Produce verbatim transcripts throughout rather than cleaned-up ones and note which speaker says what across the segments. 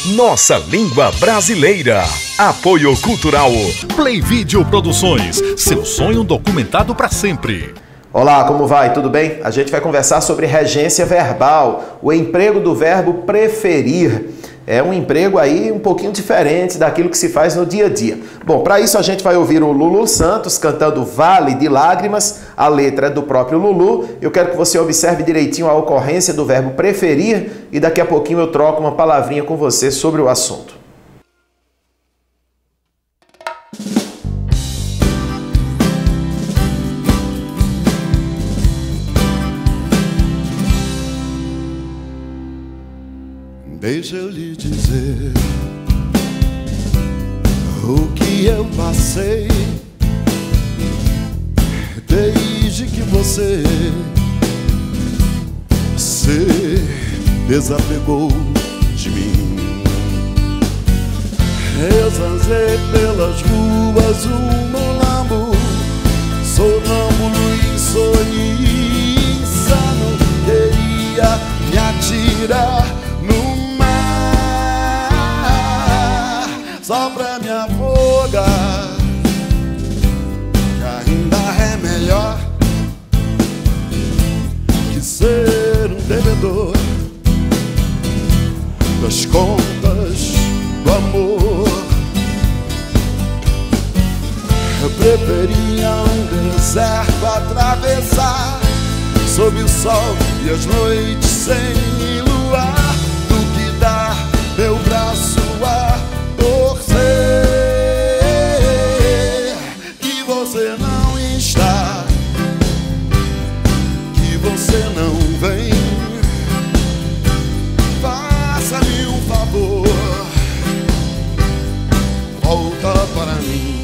Speaker 1: Nossa língua brasileira. Apoio cultural Play Video Produções. Seu sonho documentado para sempre.
Speaker 2: Olá, como vai? Tudo bem? A gente vai conversar sobre regência verbal, o emprego do verbo preferir. É um emprego aí um pouquinho diferente daquilo que se faz no dia a dia. Bom, para isso a gente vai ouvir o Lulu Santos cantando Vale de Lágrimas. A letra é do próprio Lulu. Eu quero que você observe direitinho a ocorrência do verbo preferir e daqui a pouquinho eu troco uma palavrinha com você sobre o assunto.
Speaker 3: Deixa eu lhe dizer o que eu passei desde que você se desapegou de mim. Eu zanzei pelas ruas um molambo, sonâmbulo e sonho insano, queria me atirar só pra me afogar, que ainda é melhor que ser um devedor das contas do amor. Eu preferia um deserto atravessar sob o sol e as noites sem luar do que dar meu braço a torcer que você não está, que você não vem. Faça-me um favor, volta para mim.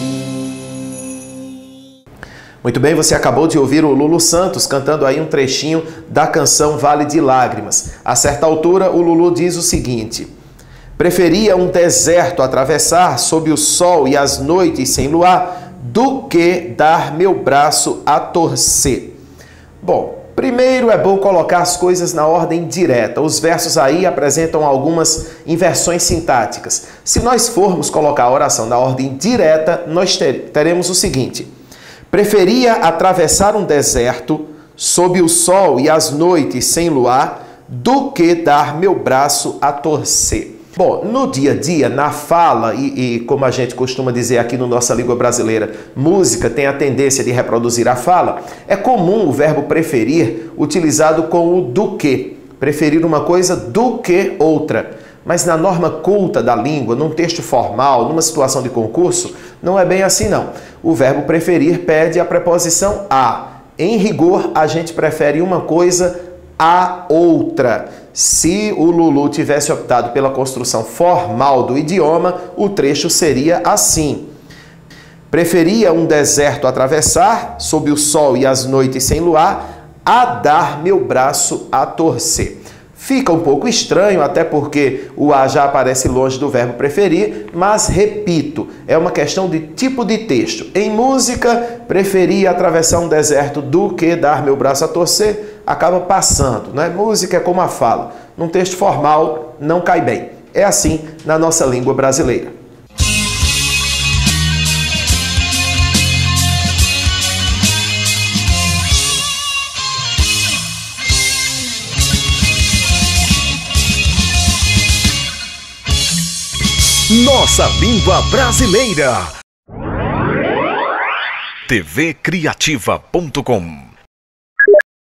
Speaker 2: Muito bem, você acabou de ouvir o Lulu Santos cantando aí um trechinho da canção Vale de Lágrimas. A certa altura, o Lulu diz o seguinte: preferia um deserto atravessar sob o sol e as noites sem luar do que dar meu braço a torcer. Bom, primeiro é bom colocar as coisas na ordem direta. Os versos aí apresentam algumas inversões sintáticas. Se nós formos colocar a oração na ordem direta, nós teremos o seguinte: preferia atravessar um deserto sob o sol e as noites sem luar do que dar meu braço a torcer. Bom, no dia a dia, na fala, e, e como a gente costuma dizer aqui no nossa língua brasileira, música tem a tendência de reproduzir a fala, é comum o verbo preferir utilizado com o do que. Preferir uma coisa do que outra. Mas na norma culta da língua, num texto formal, numa situação de concurso, não é bem assim não. O verbo preferir pede a preposição a. Em rigor, a gente prefere uma coisa a outra. Se o Lulu tivesse optado pela construção formal do idioma, o trecho seria assim: preferia um deserto atravessar, sob o sol e as noites sem luar, a dar meu braço a torcer. Fica um pouco estranho, até porque o a já aparece longe do verbo preferir, mas repito, é uma questão de tipo de texto. Em música, preferia atravessar um deserto do que dar meu braço a torcer, acaba passando, né? Música é como a fala. Num texto formal, não cai bem. É assim na nossa língua brasileira.
Speaker 1: Nossa língua brasileira. T V criativa ponto com